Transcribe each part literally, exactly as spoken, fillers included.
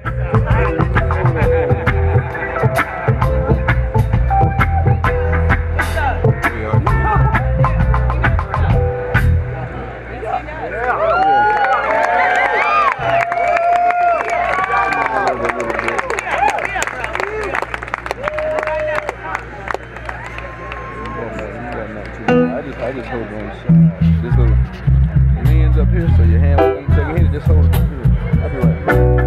I just hold one side. This little leans up here, so your hand when you take a hit, just hold it up here. I'll be right back.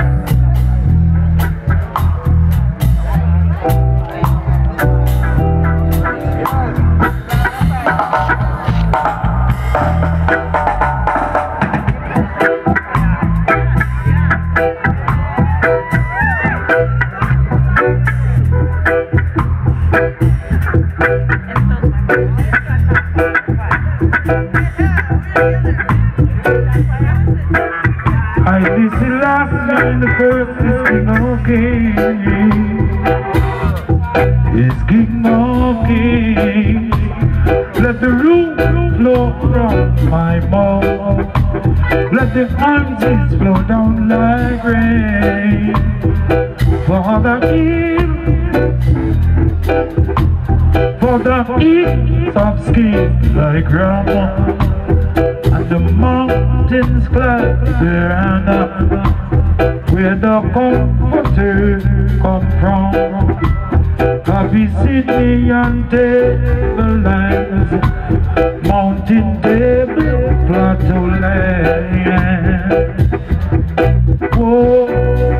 Is King of Kings. Let the room flow from my mouth. Let the answers flow down like rain. For the kings, for the kings of skin like Rama, and the mountains clap their hand up, where the comforter come from. Abyssinian tablelands, mountain table, plateau land. Whoa,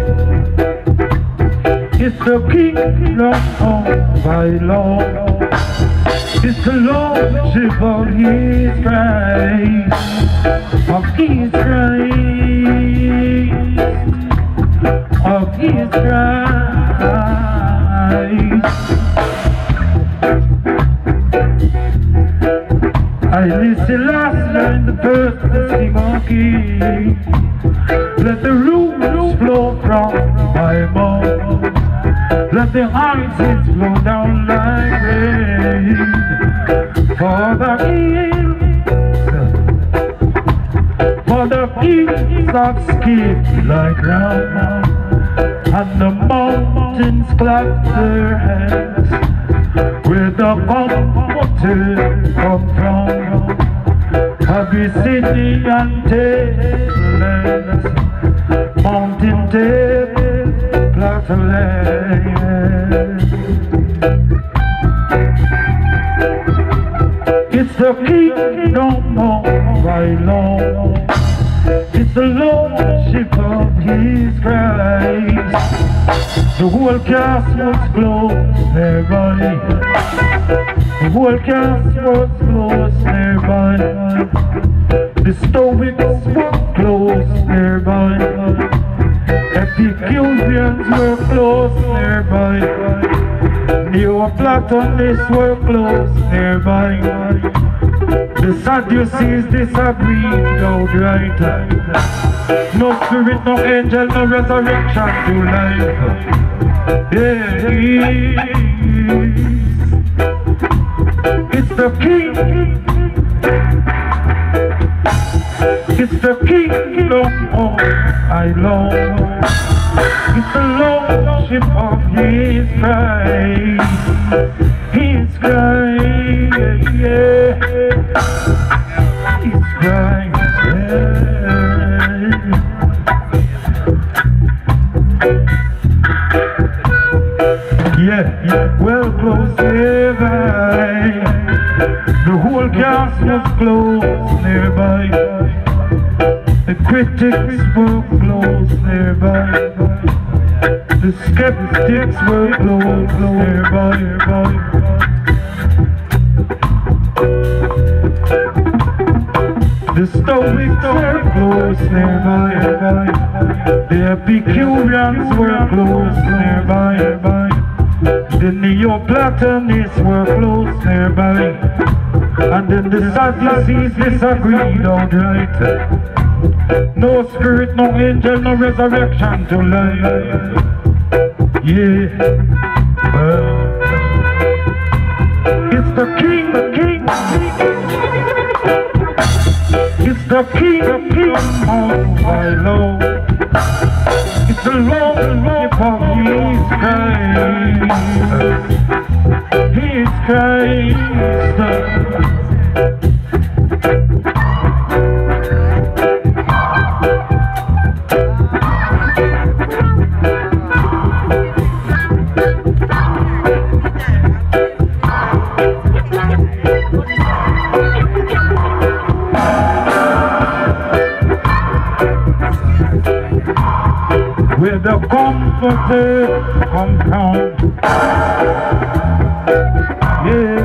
it's the kingdom of my Lord. It's the lordship of His Christ, of His Christ, of His Christ. I listen last night the first King of Kings. Let the roots flow from my mouth. Let the answers flow down like rain. For the kings, for the kings of skin like Rama, and the mountains clap their hands, where the comforter come from. Abyssinian tablelands, mountain table, plateau land. It's the kingdom of my Lord. It's the lordship of His Christ. The whole cosmos close nearby. The whole cosmos close nearby. The Stoics were close nearby. Epicureans were close nearby. Neoplatonists were close nearby. The Sadducees disagreed outright. No spirit, no angel, no resurrection to life. Yeah, it's the King. It's the kingdom of my Lord. It's the lordship of His Christ. His Christ, yeah. His Christ, yeah. Yeah, yeah. Well, close nearby. The whole cosmos close nearby. The critics were close nearby. The skeptics were close nearby. The Stoics were close nearby. The Epicureans were close nearby. The Neoplatonists were close nearby. And then the Sadducees disagreed outright. No spirit, no angel, no resurrection to life. Yeah, well, it's the King, the King, it's the King, the King of my Lord. It's a long way for his Christ, his Christ. Where the comforter come from, yeah.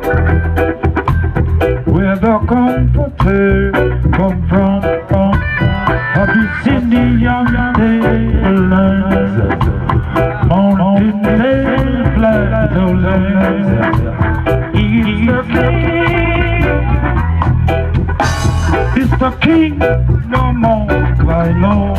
Where the comforter come from, from Abyssinian lands, mountain plateau lands. He's the king, he's the king, no more by law.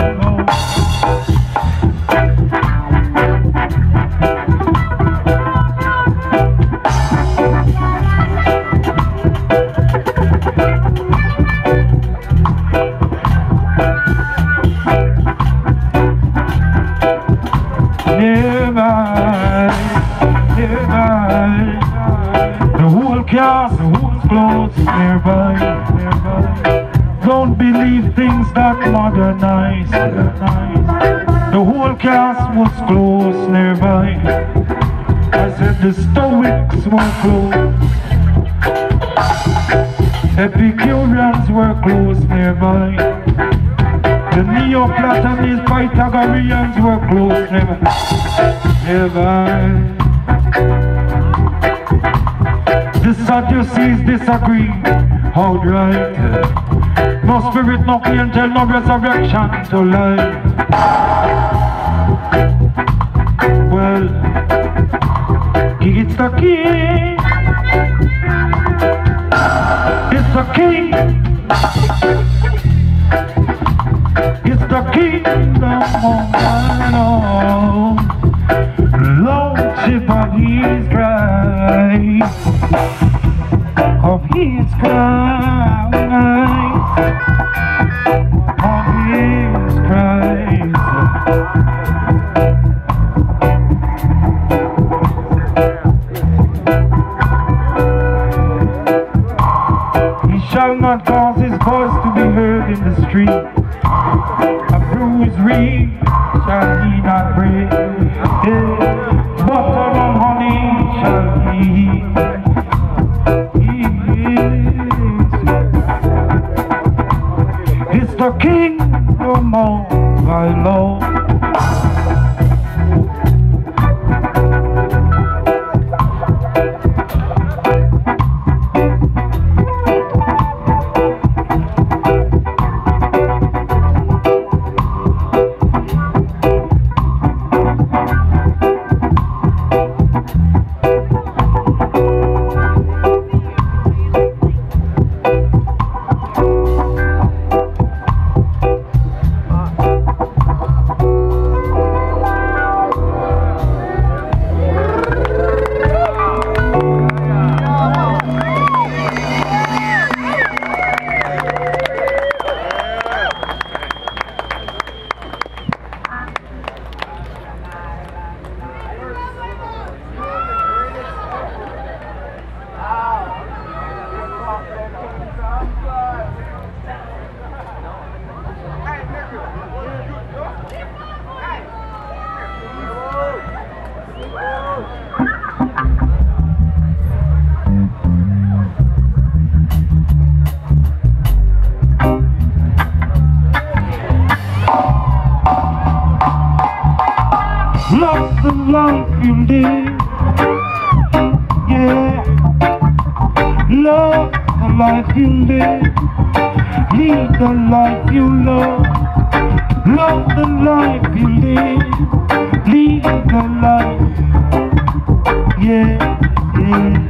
Cast the whole clothes nearby, nearby. Don't believe things that modernize. The whole cast was close nearby. I said the Stoics were close, Epicureans were close nearby. The Neoplatonists, Pythagoreans were close nearby. Nearby. The Sadducees disagree, outright. No spirit, no angel, no resurrection to life. Well, it's the king, it's the king, it's the kingdom of man, oh, Lordship of his Christ, of his Christ, of his Christ. He shall not cause his voice to be heard in the street. A bruised reed shall he not break. Butter and honey shall he eat. It's the king no more by law. Love the life you live, yeah. Love the life you live, lead the life you love. Love the life you live, lead the life, yeah, yeah.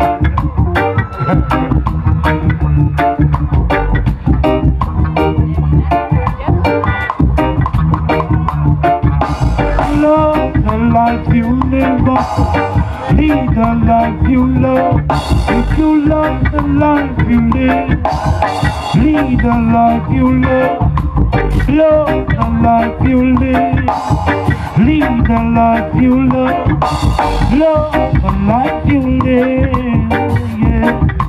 Love the life you live, lead the life you love. If you love the life you live, lead the life you love. Love the life you live. Lead the life you love. Love the life you live. Yeah.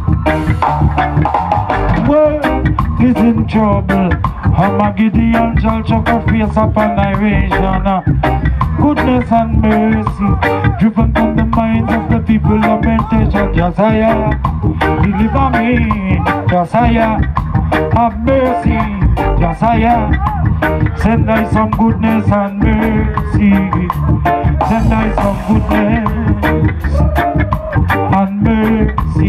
World is in trouble. Armageddon shall chuck a face upon narration. Goodness and mercy driven from the minds of the people of meditation. Josiah, deliver me. Josiah, have mercy. Josiah, send I some goodness and mercy. Send I some goodness and mercy.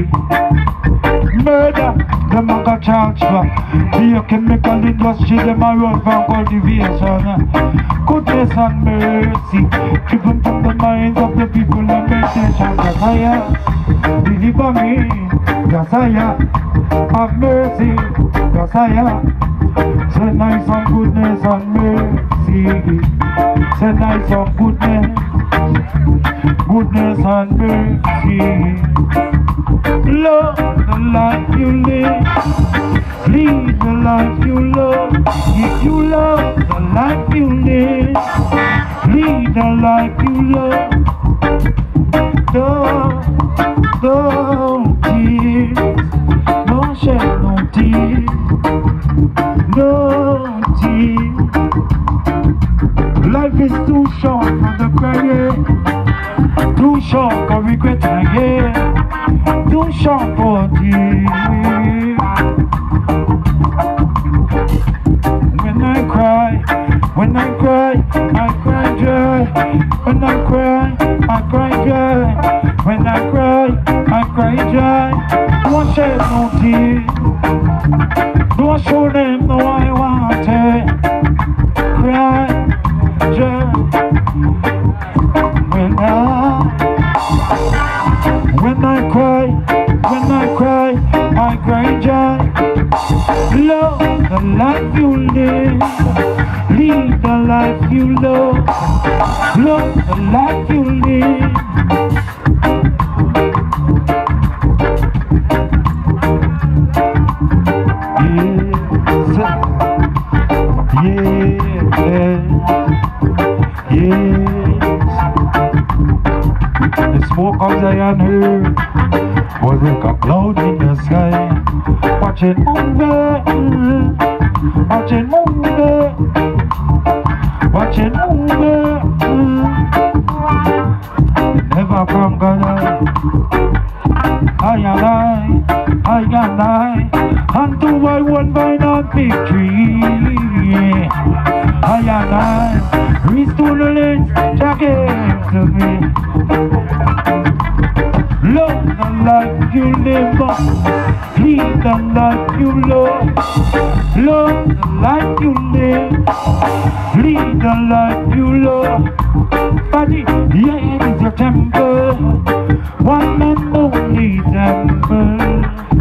Murder, them a got charged for. The chemical industry, them a run for cultivation. Goodness and mercy given from the minds of the people of meditation. Josiah, deliver me. Josiah, have mercy. Josiah, send I some goodness and mercy. Send I some goodness, goodness and mercy. Love the life you live. Lead the life you love. If you love the life you live, lead the life you love. Don't, don't tears, don't shed no tears, no tears. Life is too short for the crying, too short for regret again, too short for tears. When I cry, when I cry, I cry dry. When I cry, I cry dry. When I cry, I cry dry. Don't shed no tears. Don't show them no I want it. Cry dry. When I, when I cry, when I cry, I cry dry. Love the life you live. Lead the life you love. Love the life you live. Yes, yes. The smoke of Zion heard was like a cloud in the sky. Watch it move, watch it move, watch it move. Never from God, I and I, I and I, unto I won by not victory. I and I, restore the lens, Jack to me. Love the life you live, lead the life you love. Love the life you live, lead the life you love. Body, yeah, it is your temple, one and only temple.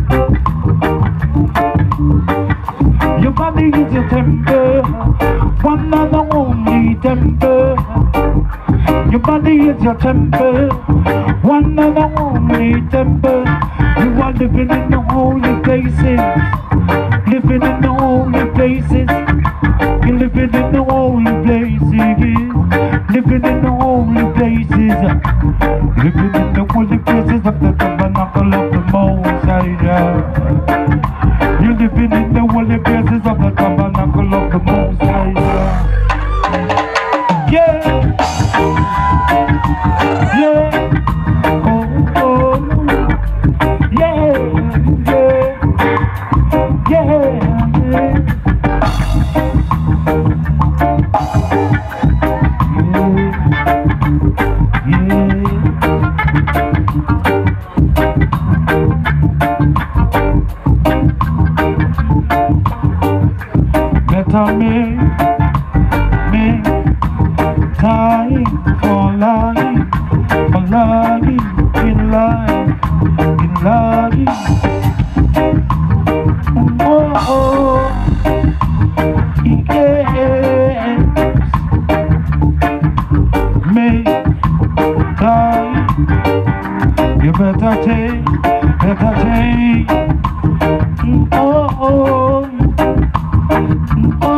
Your body is your temple, one and only temple. Your body is your temple, one and only temple. You are living in the holy places, living in the holy places. You're living in the holy places, living in the holy places, living in the holy places of the tabernacle of the Most High. You're living in the holy places of the tabernacle of the Most High. Yeah, yeah, oh, oh, yeah, yeah, yeah, yeah. Better make, make time for life, for life, in life, in life. Oh, oh, yes. Make time. You better take, better take. Oh, oh. Oh,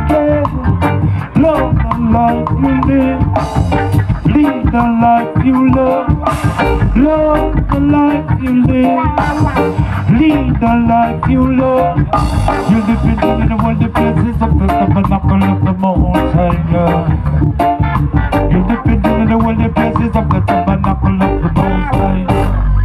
Yeah, love the life you live. Lead the life you love. Love the life you live. Lead the life you love. You're depending on the world, the places of the tabernacle of the Most High God. You're depending on the world, the places of the tabernacle of the Most High God.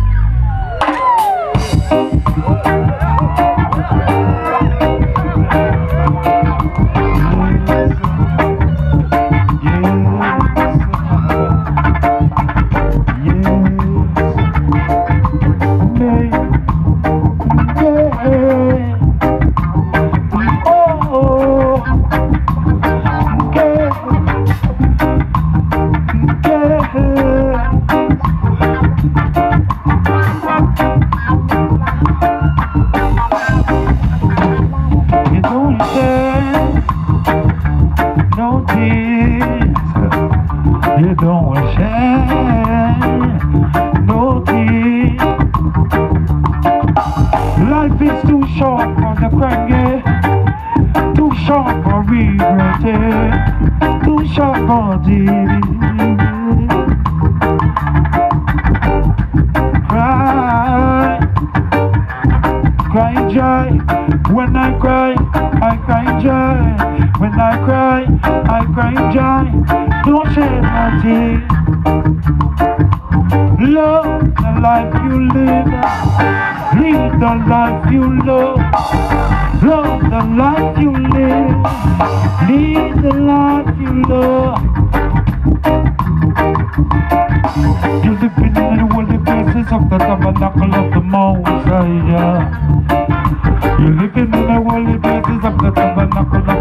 You don't share no tears. Life is too short for the crying, too short for regretting, too short for tears. Cry, cry joy. When I cry, I cry joy. When I cry, I cry joy. Don't shed no tears. Love the life you live. Lead the life you love. Love the life you live. Lead the life you love. You're living in the worldly places of the tabernacle of the Most High. You're living in the worldly places of the tabernacle of